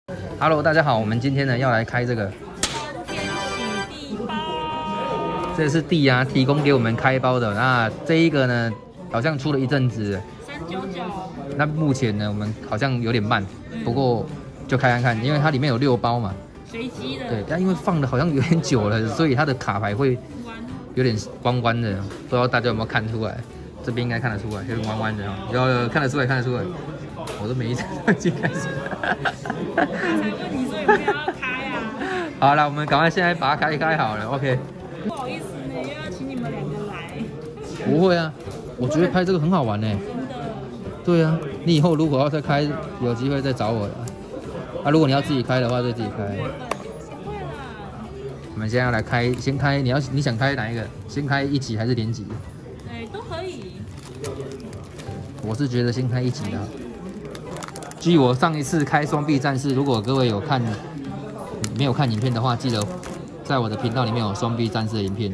Hello， 大家好，我们今天呢要来开这个天喜地包， 这是弟啊提供给我们开包的。那这一个呢，好像出了一阵子 399。 那目前呢，我们好像有点慢，不过就开看看，因为它里面有6包嘛。 随机的。 对，但因为放的好像有点久了，所以它的卡牌会有点弯弯的，不知道大家有没有看出来？这边应该看得出来，有点弯弯的，有看得出来，看得出来。我都每一次都已经开始。 我才问你说有没有要开啊？ 好了，我们赶快现在把它开好了 ，OK。 不好意思呢，又要请你们2个来。 不会啊，我觉得拍这个很好玩呢。 真的。 对啊，你以后如果要再开，有机会再找我了。啊，如果你要自己开的话，就自己开。 会啦。 我们现在要来开，先开，你想开哪一个？先开1级还是连级？ 都可以。 我是觉得先开1级的。据我上一次开双臂战士，如果各位没有看影片的话，记得在我的频道里面有双臂战士的影片哦。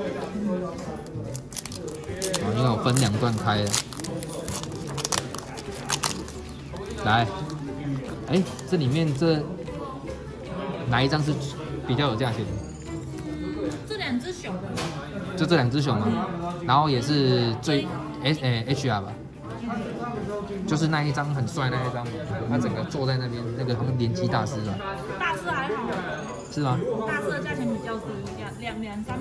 因为我分2段开的。来，这里面哪一张是比较有价钱的？ 这2只熊。 就这2只熊嘛，然后也是最HR 吧。就是那一张很帅那一张，他整个坐在那边，那个好像连击大师吧。 大师还好。 是吗？ 大师的价钱比较低，200-300。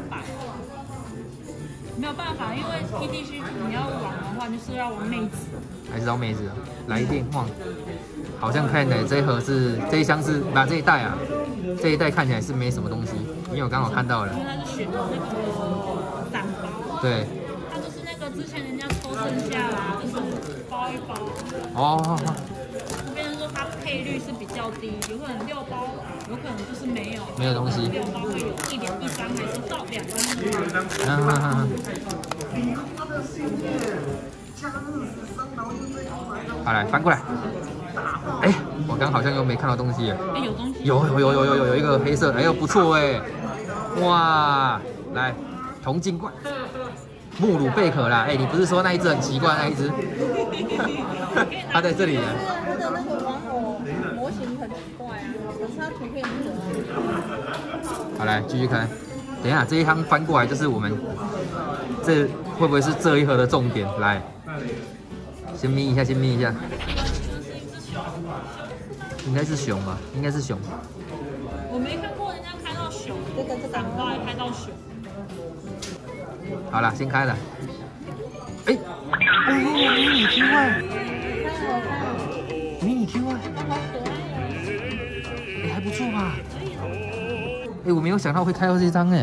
没有办法，因为 TTC 你要玩的话，就是要玩妹子。 还是要妹子啊？来电哇，好像看起来这一箱是这一袋啊，这一袋看起来是没什么东西，因为我刚好看到了。 因为它是选的那个散包。 对。 它就是那个之前人家抽剩下啦，就是包一包。 哦。 变成说它配率是比较低，有可能6包，有可能就是没有东西。 6包会有1张还是到2张。 好，来翻过来。我刚好像又没看到东西耶。 有东西。 有一个黑色，不错哎。哇，来铜镜怪。穆鲁贝壳啦，你不是说那一只很奇怪那一只？它在这里。 它的那个玩偶模型很奇怪啊，可是它图片很可爱。 好，来继续开。等一下，这一箱翻过来就是我们这会不会是这一盒的重点？来，先眯一下，应该是熊吧？应该是熊。 我没看过人家开到熊，散包还开到熊。 好了，先开了。迷你 QY， 迷你 QY， 还不错吧？我没有想到会开到这张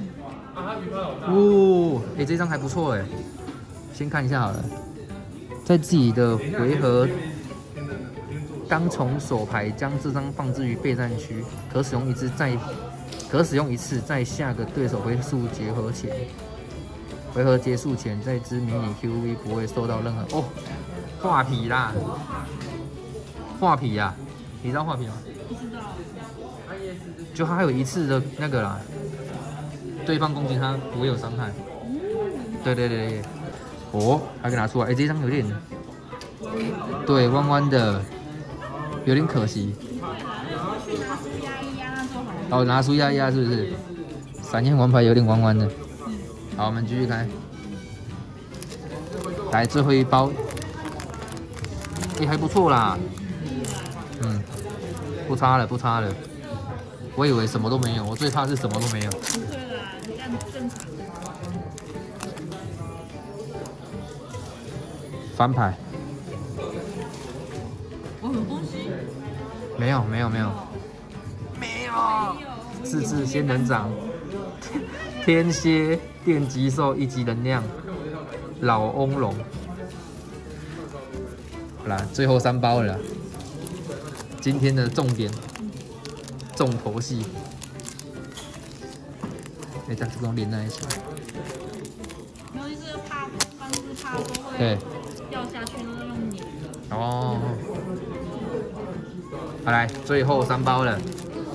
这张还不错先看一下好了，在自己的回合刚从手牌将这张放置于备战区，可使用一次，在下个对手回合结束前，这只迷你 QV 不会受到任何画皮啦，画皮呀，你知道画皮吗？ 不知道。 就它还有1次的那个啦，对方攻击它不会有伤害。对。还给拿出来，这张有点对弯弯的，有点可惜。拿出压一压是不是？闪现王牌有点弯弯的。好，我们继续开。来，最后一包，还不错啦。不差了。我以为什么都没有，我最怕是什么都没有。 不会啦，这样正常。 翻牌。 有东西？ 没有。4次仙人掌，天蝎电击兽1级能量，老翁龙。好啦，最后3包了啦。今天的重点，重头戏。这样是不用连在一起。 然后就是怕说会掉下去，然后用粘。 好，来，最后3包了。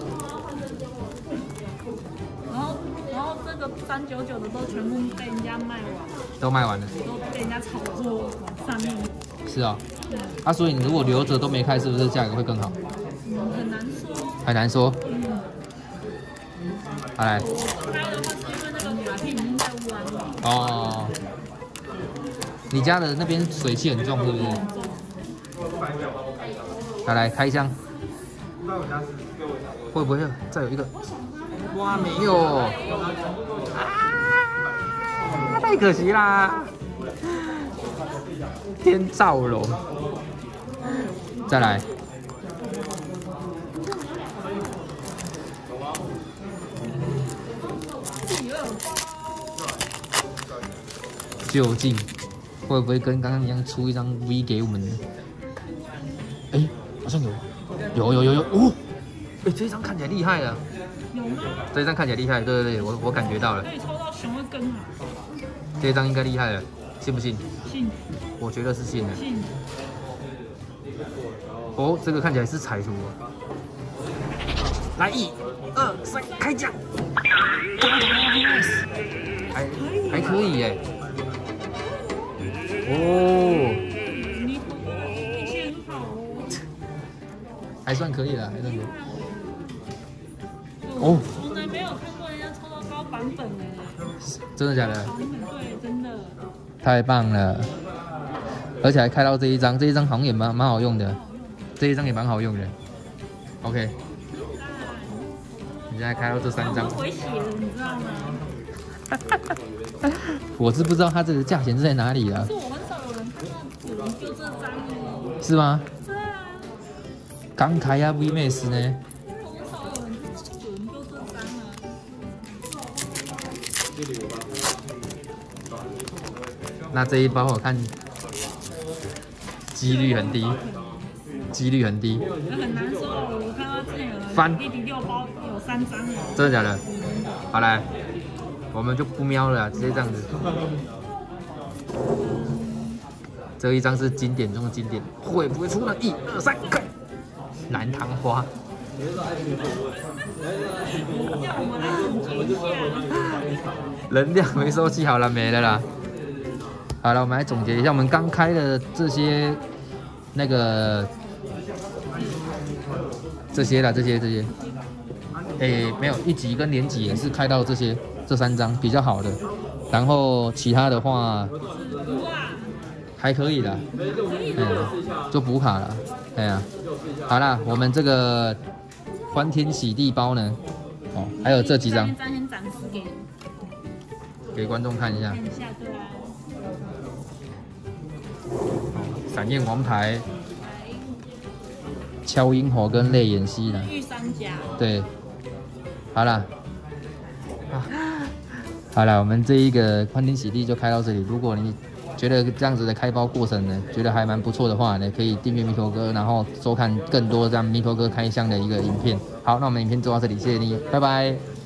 然后这个399的都全部被人家卖完了。 都卖完了。 都被人家炒作往上面。 是啊。所以你如果留着都没开，是不是价格会更好？ 很难说。 很难说。好来。 开的话是因为那个卡片已经在污染了。 哦。你家的那边水汽很重，是不是？好来开箱。会不会再有一个？哇，没有。啊，太可惜啦！天照龙。再来。究竟会不会跟刚刚一样出一张 V 给我们呢？哎，好像有哦！哎，这一张看起来厉害了。 有吗？ 这一张看起来厉害，对对对，我感觉到了。 可以抽到熊的根啊！ 这一张应该厉害了，信不信？ 信。我觉得是信的。 信。 哦，这个看起来是彩图。来，1、2、3，开奖！还可以耶。哦。 你运气很好哦。 还算可以了，还算可以。哦。 从来没有看过人家抽到高版本的。 真的假的？ 对，真的。 太棒了，而且还开到这一张，这一张好像也蛮好用的，这一张也蛮好用的。OK， 你现在开到这3张。 回血了，你知道吗？ 我是不知道它这个价钱是在哪里啊。 是我很少有人看到有人丢这张哦。 是吗？ 对啊。 刚开啊 VMAX 呢？ 很少有人丢这张啊。 那这一包我看几率很低，几率很低。 很难说，我看到之前有人翻弟弟6包有3张了。 真的假的？好来，我们就不瞄了，直接这样子。这一张是经典中的经典，会不会出呢？1、2、3，开！蓝糖花。能量回收器好了没了啦。好了，我们来总结一下我们刚开的这些那个这些。没有1级跟连级也是开到这3张比较好的，然后其他的话还可以啦，就补卡了，哎呀，好啦，我们这个欢天喜地包呢，哦，还有这几张， 先展示给观众看一下。 对啊。 闪焰王牌、敲音火跟泪眼溪呢？ 御三家。对。 好啦，好啦，我们这一个欢天喜地就开到这里。如果你觉得这样子的开包过程呢，觉得还蛮不错的话呢，可以订阅弥陀哥，然后收看更多这样弥陀哥开箱的一个影片。好，那我们影片做到这里，谢谢你，拜拜。